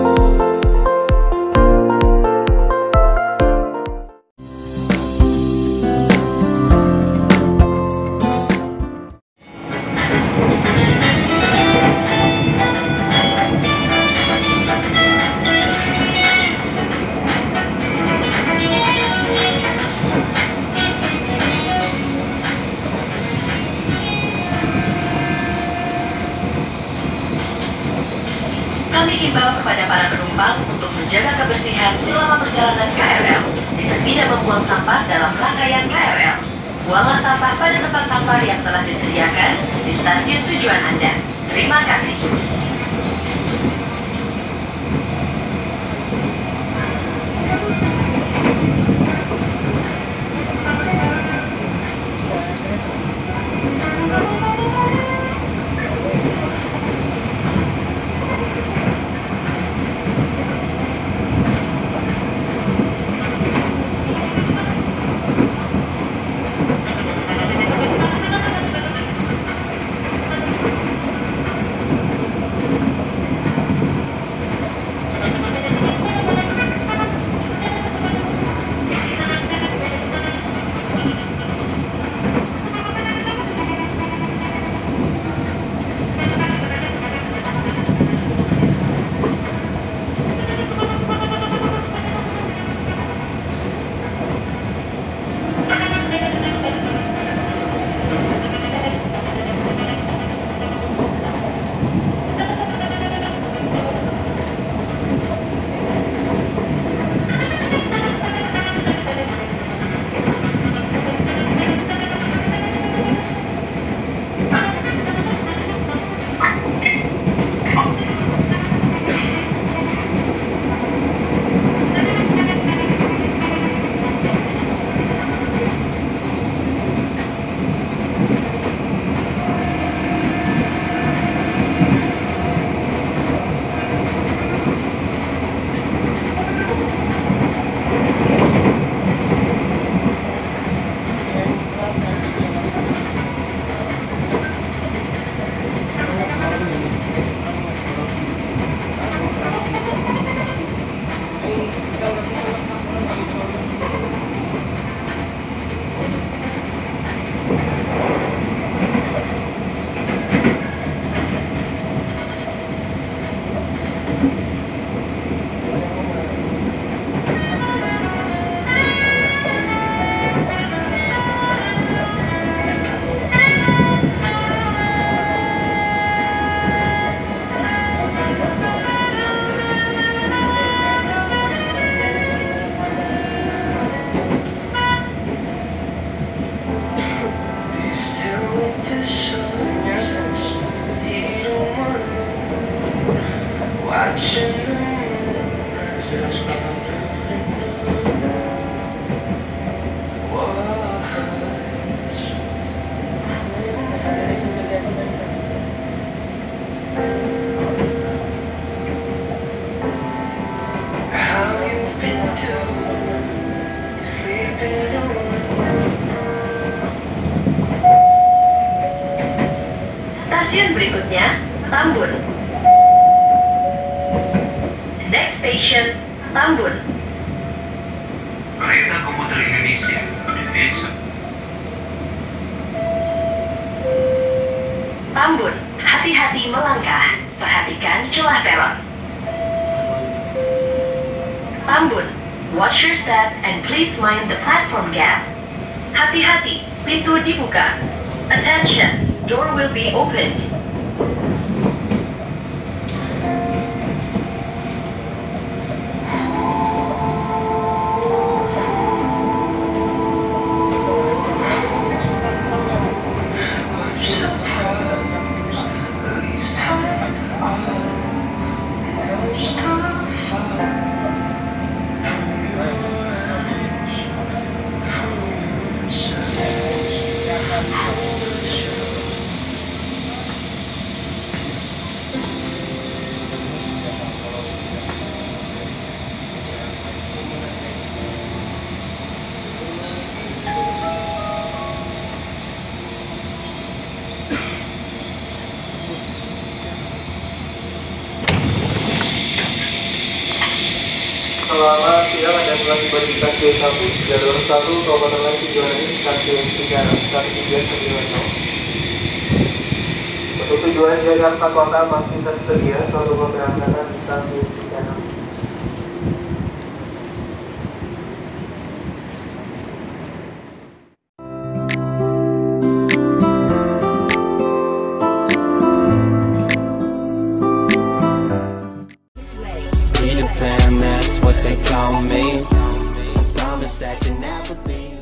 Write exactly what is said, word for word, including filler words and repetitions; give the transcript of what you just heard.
Kami himbau kepada para penumpang untuk menjaga kebersihan selama perjalanan K R L dengan tidak membuang sampah dalam rangkaian K R L. Buanglah sampah pada tempat sampah yang telah disediakan di stasiun tujuan Anda. Terima kasih. Stasiun berikutnya, Tambun. Next station, Tambun. Kereta komuter Indonesia, besok. Tambun, hati-hati melangkah. Perhatikan celah peron. Tambun, watch your step and please mind the platform gap. Hati-hati, pintu dibuka. Attention, door will be opened. kami bagikan Q satu, jalur satu kabupaten lain tujuan ini stasiun tiga satu tiga sembilan. Untuk tujuan Jakarta Kota masih tersedia satu pemberangkatan di stasiun tiga enam. Peter Pan, that's what they call me. I promise that you never leave.